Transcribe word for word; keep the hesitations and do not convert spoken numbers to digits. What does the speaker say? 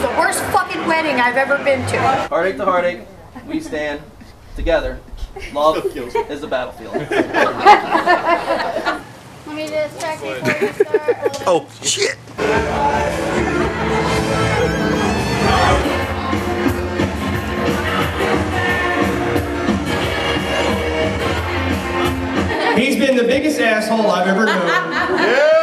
was the worst fucking wedding I've ever been to. Heartache to heartache, we stand together. Love is the battlefield. Let me just check before you start. Oh, shit! He's been the biggest asshole I've ever known. Yeah!